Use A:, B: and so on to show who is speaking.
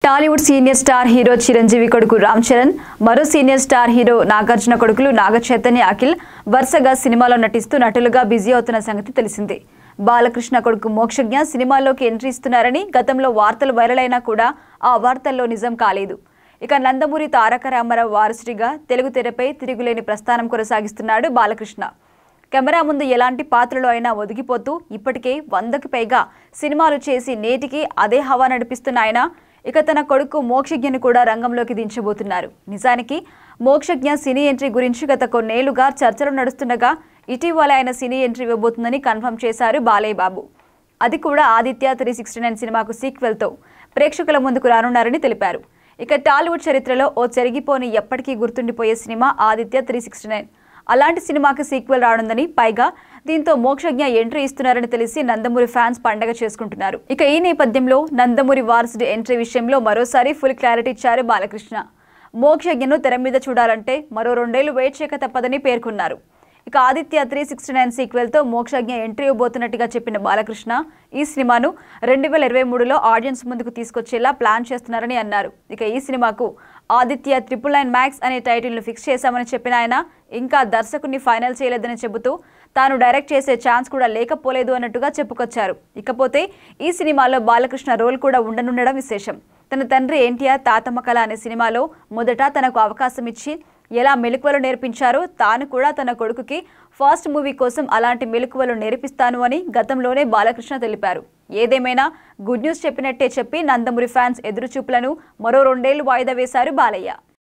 A: Tollywood senior star hero Chiranjeevi కొడుకు రామ్ చరణ్, మరో senior star hero Nagarjuna కొడుకులు నాగచైతన్య, అఖిల్ వరుసగా సినిమాలో నటిస్తూ నటులుగా బిజీ అవుతున్న సంగతి తెలిసిందే. బాలకృష్ణ కొడుకు మోక్షజ్ఞ సినిమాల్లోకి ఎంట్రీ ఇస్తున్నారని గతంలో వార్తలు వైరల్ అయినా కూడా ఆ వార్తల్లో నిజం కాలేదు. ఇక నందమూరి తారక రామారావు వారసుడిగా తెలుగు తెరపై తిరుగులేని ప్రస్థానం కొనసాగిస్తున్నాడు బాలకృష్ణ. కెమెరా ముందు ఎలాంటి పాత్రలో అయినా ఒదిగిపోతూ ఇప్పటికే 100కి పైగా సినిమాలు చేసి నేటికి అదే హవా నడిపిస్తున్న ఆయన ఇక తన కొడుకు మోక్షజ్ఞను కూడా రంగంలోకి దించబోతున్నారు. నిజానికి మోక్షజ్ఞ సినీ ఎంట్రీ గురించి గత కొన్నేళ్లుగా చర్చలు నడుస్తుండగా ఇటీవల ఆయన సినీ ఎంట్రీ ఇవ్వబోతుందని కన్ఫర్మ్ చేశారు బాలయ్య బాబు. అది కూడా ఆదిత్య 369 సినిమాకు సీక్వెల్తో ప్రేక్షకుల ముందుకు రానున్నారని తెలిపారు. ఇక టాలీవుడ్ చరిత్రలో ఓ చెరిగిపోని ఎప్పటికీ గుర్తుండిపోయే సినిమా ఆదిత్య 369. అలాంటి సినిమాకి సీక్వెల్ రానుందని, పైగా దీంతో మోక్షజ్ఞ ఎంట్రీ ఇస్తున్నారని తెలిసి నందమూరి ఫ్యాన్స్ పండగ చేసుకుంటున్నారు. ఇక ఈ నేపథ్యంలో నందమూరి వారసుడి ఎంట్రీ విషయంలో మరోసారి ఫుల్ క్లారిటీ ఇచ్చారు బాలకృష్ణ. మోక్షజ్ఞను తెర మీద చూడాలంటే మరో 2 ఏళ్లు వెయిట్ చేయక తప్పదని పేర్కొన్నారు. ఇక ఆదిత్య 369 సీక్వెల్తో మోక్షజ్ఞ ఎంట్రీ ఇవ్వబోతున్నట్టుగా చెప్పిన బాలకృష్ణ ఈ సినిమాను 2023లో ఆడియన్స్ ముందుకు తీసుకొచ్చేలా ప్లాన్ చేస్తున్నారని అన్నారు. ఇక ఈ సినిమాకు ఆదిత్య 999 మ్యాక్స్ అనే టైటిల్ను ఫిక్స్ చేశామని చెప్పిన ఆయన ఇంకా దర్శకుడిని ఫైనల్ చేయలేదని చెబుతూ తాను డైరెక్ట్ చేసే ఛాన్స్ కూడా లేకపోలేదు అన్నట్టుగా చెప్పుకొచ్చారు. ఇకపోతే ఈ సినిమాలో బాలకృష్ణ రోల్ కూడా ఉండనుండడం విశేషం. తన తండ్రి ఎన్టీఆర్ తాతమ్మ కళ అనే సినిమాలో మొదట తనకు అవకాశం ఇచ్చి ఎలా మెలకువలు నేర్పించారో తాను కూడా తన కొడుకుకి ఫస్ట్ మూవీ కోసం అలాంటి మెలకువలు నేర్పిస్తాను అని గతంలోనే బాలకృష్ణ తెలిపారు. ఏదేమైనా గుడ్ న్యూస్ చెప్పినట్టే చెప్పి నందమూరి ఫ్యాన్స్ ఎదురుచూపులను మరో 2 ఏళ్లు వాయిదా వేశారు బాలయ్య.